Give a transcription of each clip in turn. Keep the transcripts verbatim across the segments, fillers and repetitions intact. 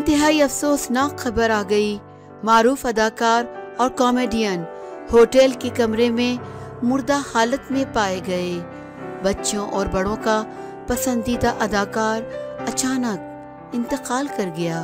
انتہائی افسوسناک خبر آ گئی۔ معروف اداکار اور کامیڈین ہوٹل کے کمرے میں مردہ حالت میں پائے گئے۔ بچوں اور بڑوں کا پسندیدہ اداکار اچانک انتقال کر گیا۔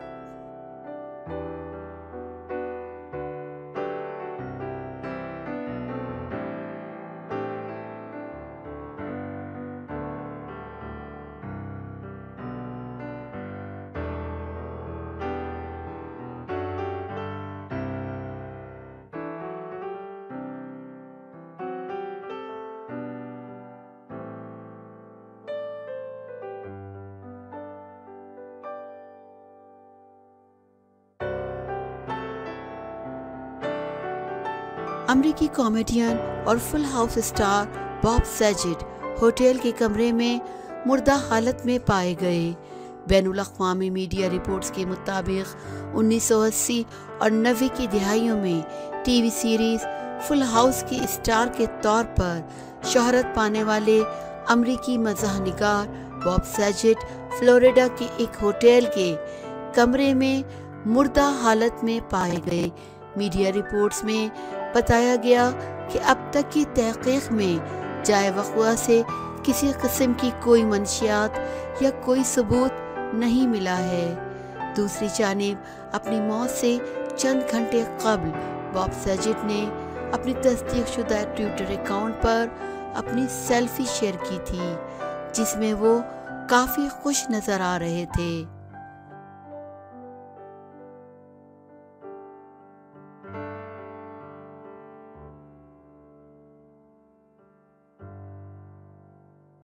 امریکی کامیڈین اور فل ہاؤس اسٹار باب سیجٹ ہوٹل کے کمرے میں مردہ حالت میں پائے گئے۔ بین الاقوامی میڈیا رپورٹس کے مطابق انیس سو اسی اور نوے کی دہائیوں میں TV series full house کے اسٹار کے طور پر شہرت پانے والے امریکی مزاح نگار باب سیجٹ فلوریڈا کے ایک ہوٹل کے کمرے میں مردہ حالت میں پائے گئے۔ میڈیا رپورٹس میں بتایا گیا کہ اب تک کی تحقیق میں جائے وقوع سے کسی قسم کی کوئی منشیات یا کوئی ثبوت نہیں ملا ہے۔ دوسری جانب اپنی موت سے چند گھنٹے قبل باب سیجٹ نے اپنی تصدیق شدہ ٹویٹر اکاؤنٹ پر اپنی سیلفی شیئر کی تھی، جس میں وہ کافی خوش نظر آ رہے تھے۔